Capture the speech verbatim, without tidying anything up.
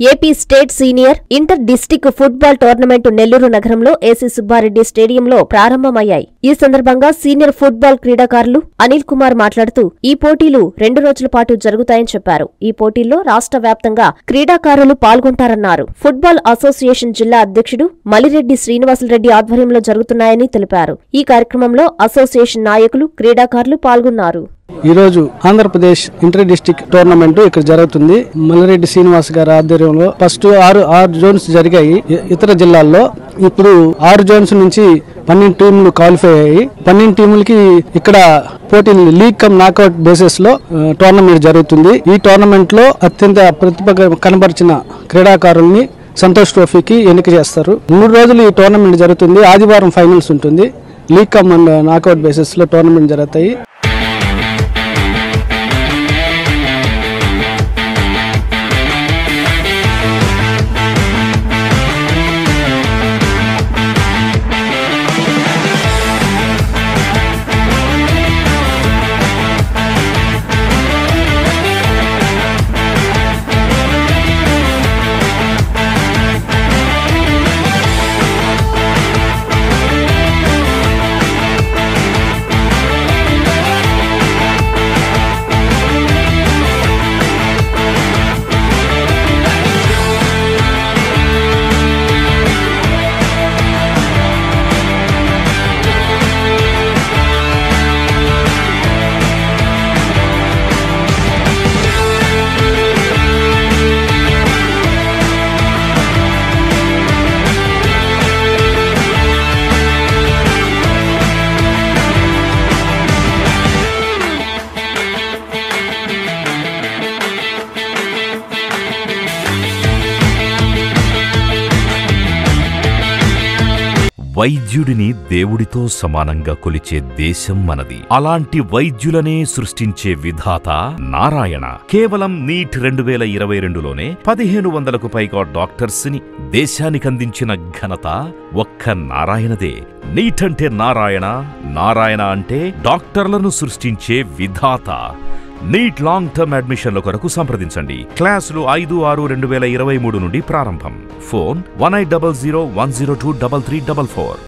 AP state senior inter district football tournament Nellore నగరంలో AC Subbareddy స్టేడియంలో ప్రారంభమయ్యాయి. ఈ సందర్భంగా సీనియర్ ఫుట్బాల్ క్రీడాకారులు అనిల్ కుమార్ మాట్లాడుతూ ఈ పోటీలు రెండు రోజుల పాటు జరుగుతాయని చెప్పారు. ఈ పోటీల్లో రాష్ట్ర వ్యాప్తంగా క్రీడాకారులు పాల్గొంటారన్నారు. ఫుట్బాల్ అసోసియేషన్ జిల్లా అధ్యక్షుడు మలిరెడ్డి శ్రీనివాసరెడ్డి ఆధ్వర్యంలో జరుగుతున్నాయని తెలిపారు. ఈ కార్యక్రమంలో అసోసియేషన్ నాయకులు, క్రీడాకారులు పాల్గొన్నారు. ఈ రోజు ఆంధ్రప్రదేశ్ ఇంటర్ డిస్ట్రిక్ట్ టోర్నమెంట్ ఇక్కడ జరుగుతుంది. మల్లిరెడ్డి శ్రీనివాస్ గారి ఆధ్వర్యంలో ఫస్ట్ ఆరు ఆరు జోన్స్ జరిగాయి ఇతర జిల్లాల్లో. ఇప్పుడు ఆరు జోన్స్ నుంచి పన్నెండు టీంలు క్వాలిఫై అయ్యాయి. పన్నెండు టీములకి ఇక్కడ పోటీలు లీగ్ కమ్ నాకౌట్ బేసిస్ లో టోర్నమెంట్ జరుగుతుంది. ఈ టోర్నమెంట్ లో అత్యంత ప్రతిభ కనబరిచిన క్రీడాకారుల్ని సంతోష్ ట్రోఫీకి ఎన్నిక చేస్తారు. మూడు రోజులు ఈ టోర్నమెంట్ జరుగుతుంది. ఆదివారం ఫైనల్స్ ఉంటుంది. League cum and knockout basis లో టోర్నమెంట్ జరుగుతాయి. వైద్యుడిని దేవుడితో సమానంగా కొలిచే దేశం మనది. అలాంటి వైద్యులనే సృష్టించే విధాత నారాయణ. కేవలం నీట్ రెండు వేల ఇరవై రెండులోనే పదిహేను వందలకు పైగా డాక్టర్స్ ని దేశానికందించిన ఘనత ఒక్క నారాయణదే. నీట్ అంటే నారాయణ, నారాయణ అంటే డాక్టర్లను సృష్టించే విధాత. నీట్ లాంగ్ టర్మ్ అడ్మిషన్ల కొరకు సంప్రదించండి. క్లాసులు ఐదు ఆరు రెండు వేల ఇరవై మూడు నుండి ప్రారంభం. Phone one eight double zero one zero two double three double four.